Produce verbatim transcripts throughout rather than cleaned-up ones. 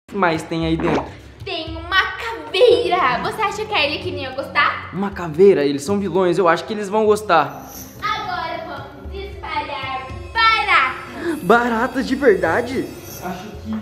mais tem aí dentro? Tem uma caveira. Você acha que a Arlequina ia gostar? Uma caveira? Eles são vilões, eu acho que eles vão gostar. Agora vamos espalhar baratas. Baratas de verdade? Acho que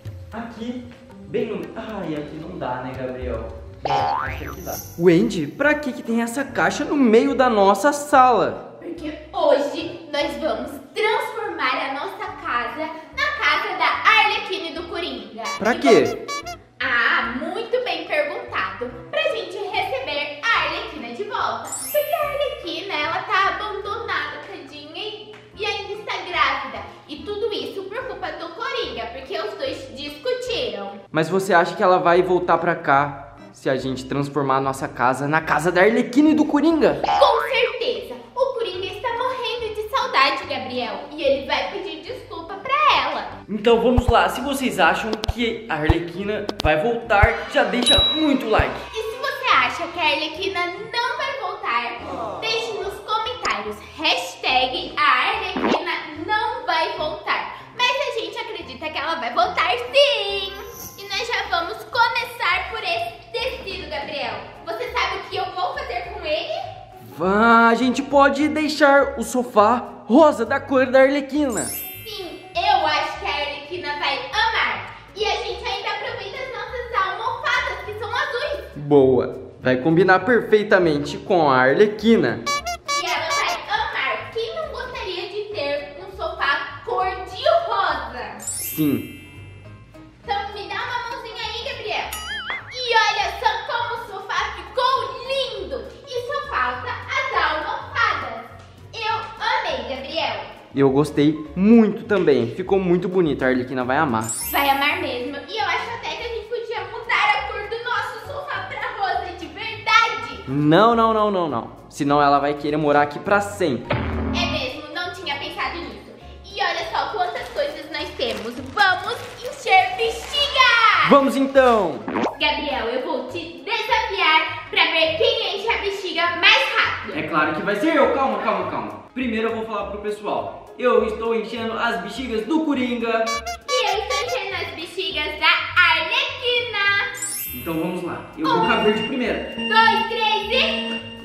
aqui, bem no... Ai, aqui não dá, né, Gabriel? Acho que aqui dá. Wendy, pra que que tem essa caixa no meio da nossa sala? Porque hoje nós vamos transformar a nossa casa na casa da Arlequina e do Coringa. Pra E quê? vamos- Ah, muito bem perguntado. Pra gente receber a Arlequina de volta. Porque a Arlequina, ela tá abandonada, tadinha, e, e ainda está grávida. E tudo isso por culpa do Coringa, porque os dois discutiram. Mas você acha que ela vai voltar pra cá se a gente transformar a nossa casa na casa da Arlequina e do Coringa? Com certeza. O Coringa está morrendo de saudade, Gabriel. E ele vai pedir desculpa pra ela. Então vamos lá, se vocês acham que a Arlequina vai voltar, já deixa muito like. E se você acha que a Arlequina não vai voltar, deixe nos comentários hashtag a Arlequina não vai voltar. Mas a gente acredita que ela vai voltar sim! E nós já vamos começar por esse tecido, Gabriel. Você sabe o que eu vou fazer com ele? Ah, a gente pode deixar o sofá rosa da cor da Arlequina. Sim, eu acho que a Arlequina vai amar. E a gente ainda aproveita as nossas almofadas, que são azuis. Boa, vai combinar perfeitamente com a Arlequina. E ela vai amar. Quem não gostaria de ter um sofá cor de rosa? Sim. Então me dá uma mãozinha aí, Gabriel. E olha só como o sofá ficou lindo. E só falta as almofadas. Eu amei, Gabriel. Eu gostei muito também, ficou muito bonito, a Arlequina vai amar. Vai amar mesmo. E eu acho até que a gente podia mudar a cor do nosso sofá pra rosa de verdade. Não, não, não, não, não. Senão ela vai querer morar aqui pra sempre. É mesmo, não tinha pensado nisso. E olha só quantas coisas nós temos. Vamos encher bexiga! Vamos então! Gabriel, eu vou te desafiar pra ver quem enche a bexiga mais rápido. É claro que vai ser eu, calma, calma, calma. Primeiro eu vou falar pro pessoal. Eu estou enchendo as bexigas do Coringa. E eu estou enchendo as bexigas da Arlequina. Então vamos lá, eu vou com a verde primeiro. Dois, três e...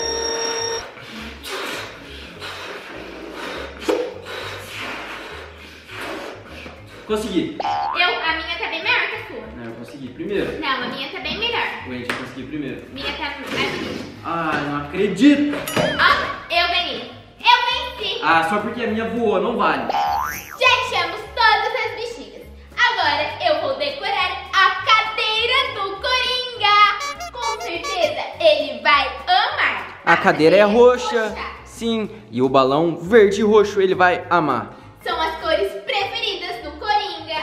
Consegui. Eu, a minha tá bem maior que a sua. Não, eu consegui primeiro. Não, a minha tá bem melhor. Wendy, eu consegui primeiro. A minha tá mais bonita. Ai, não acredito. Ó, eu ganhei. Eu venci. Ah, só porque a minha voou, não vale. Já enchemos todas as bexigas. Agora eu vou decorar a cadeira do Coringa. Com certeza ele vai amar. A cadeira é roxa. Sim, e o balão verde e roxo ele vai amar. São as cores preferidas do Coringa.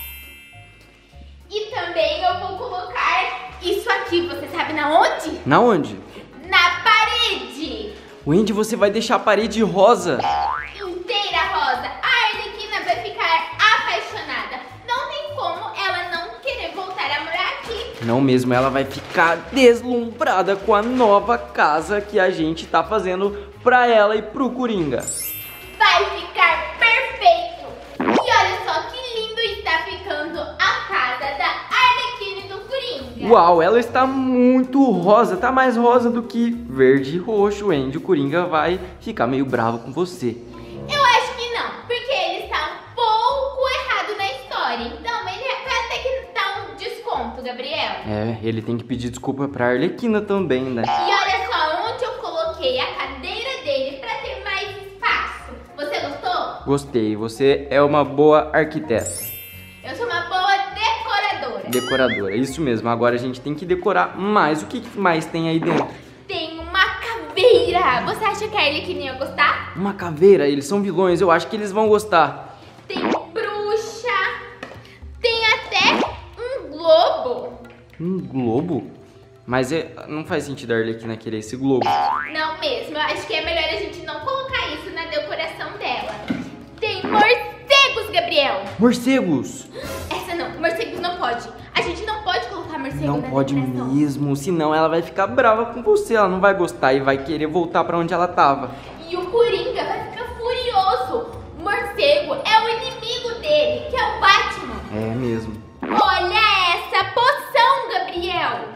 E também eu vou colocar isso aqui, você sabe na onde? Na onde? Na parede. Wendy, você vai deixar a parede rosa? Inteira rosa. A Arlequina vai ficar apaixonada. Não tem como ela não querer voltar a morar aqui. Não mesmo, ela vai ficar deslumbrada com a nova casa que a gente tá fazendo pra ela e pro Coringa. Vai ficar perfeito. E olha só que lindo está ficando a casa da Arlequina e do Coringa. Uau, ela está muito rosa, tá mais rosa do que verde e roxo, Wendy. O Coringa vai ficar meio bravo com você. Eu acho que não, porque ele está um pouco errado na história. Então ele vai ter que dar um desconto, Gabriel. É, ele tem que pedir desculpa pra Arlequina também, né? E olha só onde eu coloquei a cadeira dele para ter mais espaço. Você gostou? Gostei, você é uma boa arquiteta. Eu sou uma boa decoradora. Decoradora, isso mesmo. Agora a gente tem que decorar mais. O que mais tem aí dentro? Tem uma caveira. Você acha que a Arlequina ia gostar? Uma caveira, eles são vilões, eu acho que eles vão gostar. Tem bruxa. Tem até um globo. Um globo? Mas é, não faz sentido a Arlequina querer esse globo. Não mesmo, eu acho que é melhor a gente não colocar isso na decoração dela. Tem morcegos, Gabriel. Morcegos! Essa não, morcegos não pode. A gente não pode colocar morcego Não na pode decoração. mesmo, senão ela vai ficar brava com você. Ela não vai gostar e vai querer voltar pra onde ela tava. E o Coringa vai ficar furioso. O morcego é o inimigo dele, que é o Batman. É mesmo. Olha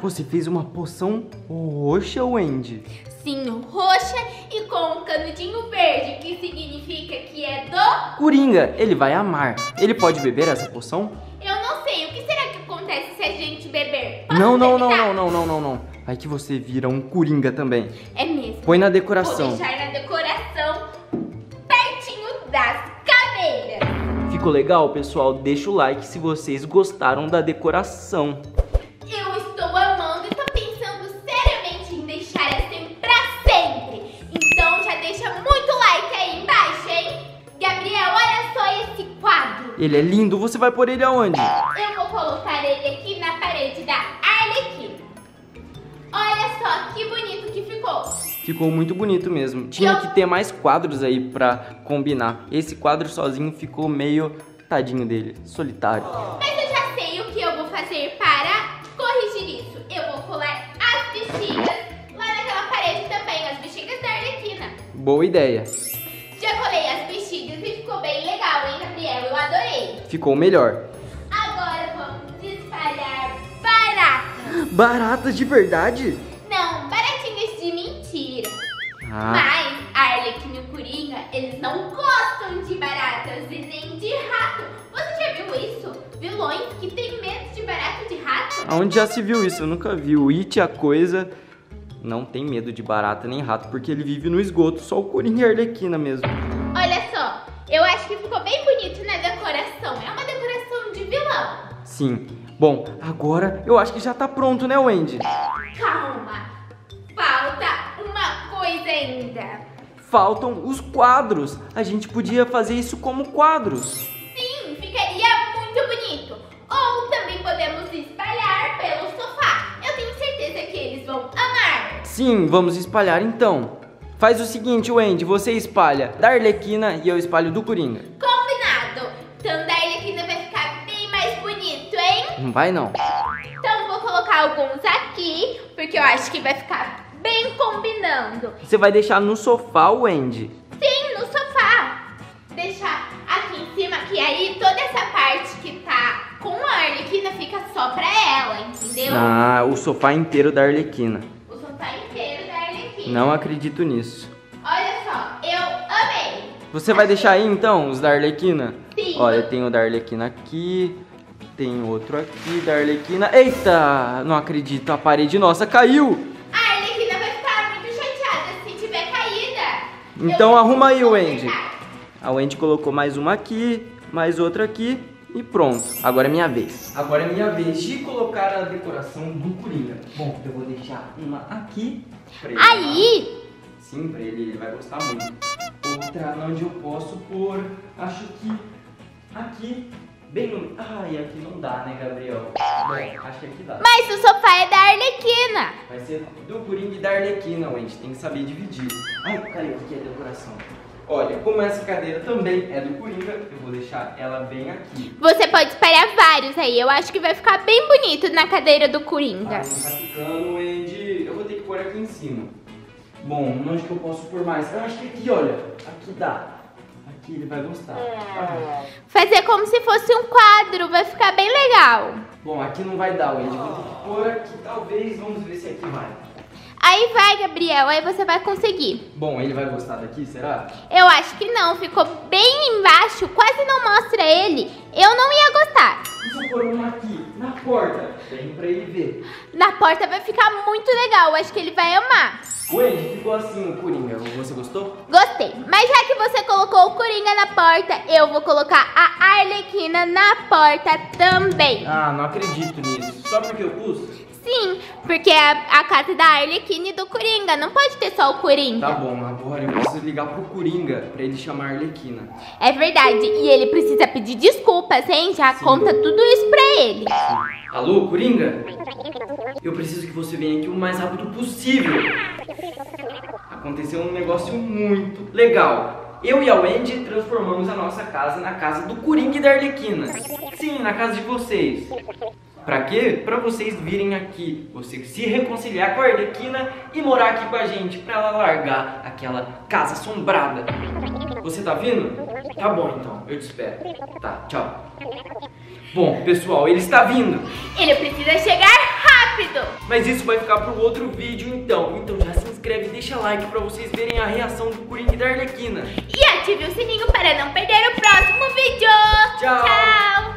Você fez uma poção roxa, Wendy? Sim, roxa e com um canudinho verde, que significa que é do... Coringa, ele vai amar. Ele pode beber essa poção? Eu não sei, o que será que acontece se a gente beber? Posso Não, não, não, tentar? não, não, não, não, não. Vai que você vira um Coringa também. É mesmo. Põe na decoração. Vou deixar na decoração, pertinho das caveiras. Ficou legal, pessoal? Deixa o like se vocês gostaram da decoração. Eu estou amando e tô pensando seriamente em deixar assim pra sempre. Então já deixa muito like aí embaixo, hein? Gabriel, olha só esse quadro. Ele é lindo, você vai pôr ele aonde? Eu vou colocar ele aqui na parede da Arlequina. Olha só que bonito que ficou. Ficou muito bonito mesmo. Tinha Eu- que ter mais quadros aí pra combinar. Esse quadro sozinho ficou meio tadinho dele, solitário. Mas eu já sei o que eu vou fazer para corrigir isso. Eu vou colar as bexigas lá naquela parede também, as bexigas da Arlequina. Boa ideia. Já colei as bexigas e ficou bem legal, hein, Gabriel? Eu adorei. Ficou melhor. Agora vamos espalhar baratas. Baratas de verdade? Não, baratinhas de mentira. Ah, Mas a Arlequina e o Coringa, eles não gostam de baratas e nem de rato. Você já viu isso? Vilões que têm medo de barata e de rato? aonde já se viu isso? Eu nunca vi. O It, a coisa, não tem medo de barata nem rato, porque ele vive no esgoto. Só o Coringa e a Arlequina mesmo. Olha só, eu acho que ficou bem bonito na decoração. É uma decoração de vilão. Sim. Bom, agora eu acho que já tá pronto, né, Wendy? Calma, falta uma coisa ainda. Faltam os quadros. A gente podia fazer isso como quadros. Sim, ficaria muito bonito. Ou também podemos espalhar pelo sofá. Eu tenho certeza que eles vão amar. Sim, vamos espalhar então. Faz o seguinte, Wendy, você espalha da Arlequina e eu espalho do Coringa. Combinado. Então da Arlequina vai ficar bem mais bonito, hein? Não vai não. Então vou colocar alguns aqui, porque eu acho que vai ficar bem combinando. Você vai deixar no sofá, Wendy? Sim, no sofá. Deixar aqui em cima, que aí toda essa parte que tá com a Arlequina fica só pra ela, entendeu? Ah, o sofá inteiro da Arlequina. O sofá inteiro da Arlequina. Não acredito nisso. Olha só, eu amei. Você vai deixar aí então os da Arlequina? Sim. Olha, tem o da Arlequina aqui, tem outro aqui da Arlequina. Eita, não acredito, a parede nossa caiu. A Arlequina vai ficar muito chateada se tiver caída. Então Eu arruma aí, vou Wendy. consertar. A Wendy colocou mais uma aqui, mais outra aqui e pronto. Agora é minha vez. Agora é minha vez de colocar a decoração do Coringa. Bom, eu vou deixar uma aqui pra ele. Aí, Sim, pra ele, ele vai gostar muito. Outra onde eu posso pôr, acho que aqui, bem no... Ai, aqui não dá, né, Gabriel? Bom, acho que aqui dá. mas o sofá é da Arlequina. Vai ser do Coringa e da Arlequina, Wendy. Tem que saber dividir. Ai, cadê aqui a decoração? Olha, como essa cadeira também é do Coringa, eu vou deixar ela bem aqui. Você pode espalhar vários aí. Eu acho que vai ficar bem bonito na cadeira do Ah, Coringa. não tá ficando, Wendy. Eu vou ter que pôr aqui em cima. Bom, onde que eu posso pôr mais? Eu acho que aqui, olha. Aqui dá. Aqui ele vai gostar. Ah. Fazer como se fosse um quadro. Vai ficar bem legal. Bom, aqui não vai dar, Wendy. Vou ter que pôr aqui, talvez. Vamos ver se aqui vai. Aí vai, Gabriel. Aí você vai conseguir. Bom, ele vai gostar daqui, será? Eu acho que não. Ficou bem embaixo. Quase não mostra ele. Eu não ia gostar. E se eu pôr uma aqui, na porta? Bem pra ele ver. Na porta vai ficar muito legal. Eu acho que ele vai amar. Wendy, ficou assim o Coringa. Você gostou? Gostei. Mas já que você colocou o Coringa na porta, eu vou colocar a Arlequina na porta também. Ah, não acredito nisso. Só porque eu pus? Sim, porque é a, a casa da Arlequina e do Coringa. Não pode ter só o Coringa. Tá bom, agora eu preciso ligar pro Coringa pra ele chamar a Arlequina. É verdade. E ele precisa pedir desculpas, hein? Já Sim. conta tudo isso pra ele. Alô, Coringa? Eu preciso que você venha aqui o mais rápido possível. Aconteceu um negócio muito legal. Eu e a Wendy transformamos a nossa casa na casa do Coringa e da Arlequina. Sim, na casa de vocês. Pra quê? Pra vocês virem aqui, você se reconciliar com a Arlequina e morar aqui com a gente, pra ela largar aquela casa assombrada. Você tá vindo? Tá bom então, eu te espero. Tá, tchau. Bom, pessoal, ele está vindo. Ele precisa chegar rápido. rápido. Mas isso vai ficar pro outro vídeo então. Então já se inscreve e deixa like pra vocês verem a reação do Coringa e da Arlequina. E ative o sininho para não perder o próximo vídeo. Tchau. Tchau.